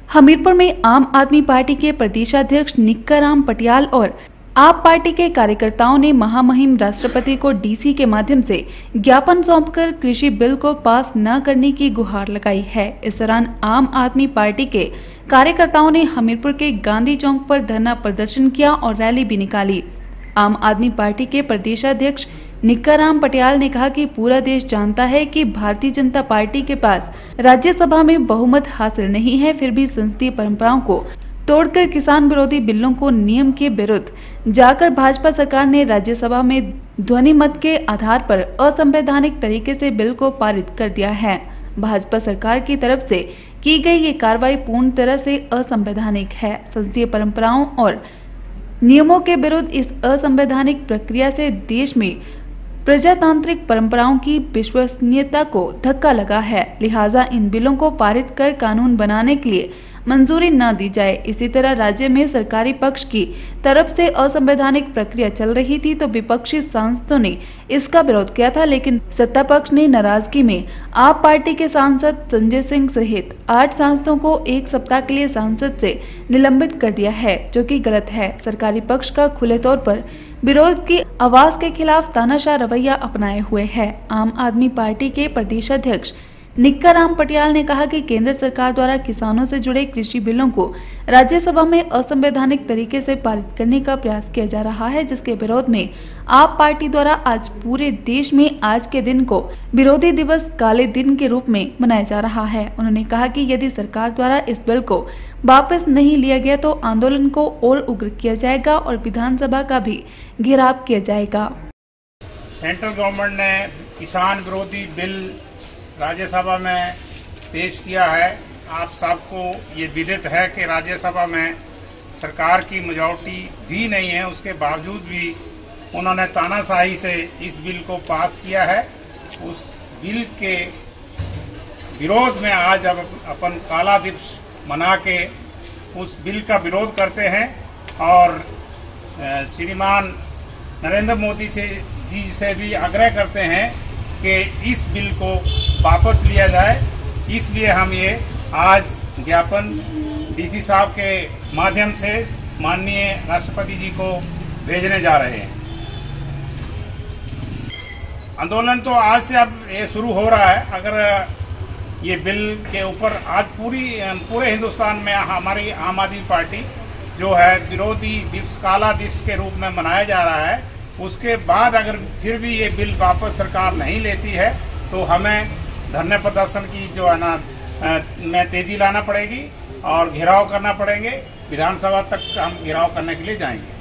हमीरपुर में आम आदमी पार्टी के प्रदेशाध्यक्ष निक्काराम पटियाल और आप पार्टी के कार्यकर्ताओं ने महामहिम राष्ट्रपति को डीसी के माध्यम से ज्ञापन सौंपकर कृषि बिल को पास न करने की गुहार लगाई है। इस दौरान आम आदमी पार्टी के कार्यकर्ताओं ने हमीरपुर के गांधी चौक पर धरना प्रदर्शन किया और रैली भी निकाली। आम आदमी पार्टी के प्रदेशाध्यक्ष निक्काराम पटियाल ने कहा कि पूरा देश जानता है कि भारतीय जनता पार्टी के पास राज्यसभा में बहुमत हासिल नहीं है, फिर भी संसदीय परंपराओं को तोड़कर किसान विरोधी बिलों को नियम के विरुद्ध जाकर भाजपा सरकार ने राज्यसभा में ध्वनि मत के आधार पर असंवैधानिक तरीके से बिल को पारित कर दिया है। भाजपा सरकार की तरफ से की गई ये कार्रवाई पूर्ण तरह से असंवैधानिक है। संसदीय परंपराओं और नियमों के विरुद्ध इस असंवैधानिक प्रक्रिया से देश में प्रजातांत्रिक परंपराओं की विश्वसनीयता को धक्का लगा है। लिहाजा इन बिलों को पारित कर कानून बनाने के लिए मंजूरी न दी जाए। इसी तरह राज्य में सरकारी पक्ष की तरफ से असंवैधानिक प्रक्रिया चल रही थी तो विपक्षी सांसदों ने इसका विरोध किया था, लेकिन सत्ता पक्ष ने नाराजगी में आप पार्टी के सांसद संजय सिंह सहित 8 सांसदों को 1 सप्ताह के लिए सांसद से निलंबित कर दिया है, जो कि गलत है। सरकारी पक्ष का खुले तौर पर विरोध की आवाज के खिलाफ तानाशाह रवैया अपनाए हुए है। आम आदमी पार्टी के प्रदेशाध्यक्ष निक्काराम पटियाल ने कहा कि केंद्र सरकार द्वारा किसानों से जुड़े कृषि बिलों को राज्यसभा में असंवैधानिक तरीके से पारित करने का प्रयास किया जा रहा है, जिसके विरोध में आप पार्टी द्वारा आज पूरे देश में आज के दिन को विरोधी दिवस काले दिन के रूप में मनाया जा रहा है। उन्होंने कहा कि यदि सरकार द्वारा इस बिल को वापस नहीं लिया गया तो आंदोलन को और उग्र किया जाएगा और विधानसभा का भी घेराव किया जाएगा। सेंट्रल गवर्नमेंट ने किसान विरोधी बिल राज्यसभा में पेश किया है। आप सबको ये विदित है कि राज्यसभा में सरकार की मेजॉरिटी भी नहीं है, उसके बावजूद भी उन्होंने तानाशाही से इस बिल को पास किया है। उस बिल के विरोध में आज अब अपन काला दिवस मना के उस बिल का विरोध करते हैं और श्रीमान नरेंद्र मोदी जी से भी आग्रह करते हैं कि इस बिल को वापस लिया जाए। इसलिए हम ये आज ज्ञापन डीसी साहब के माध्यम से माननीय राष्ट्रपति जी को भेजने जा रहे हैं। आंदोलन तो आज से अब ये शुरू हो रहा है। अगर ये बिल के ऊपर आज पूरे हिंदुस्तान में हमारी आम आदमी पार्टी जो है विरोधी दिवस काला दिवस के रूप में मनाया जा रहा है, उसके बाद अगर फिर भी ये बिल वापस सरकार नहीं लेती है तो हमें धरने प्रदर्शन की जो है ना में तेजी लाना पड़ेगी और घेराव करना पड़ेंगे। विधानसभा तक हम घेराव करने के लिए जाएंगे।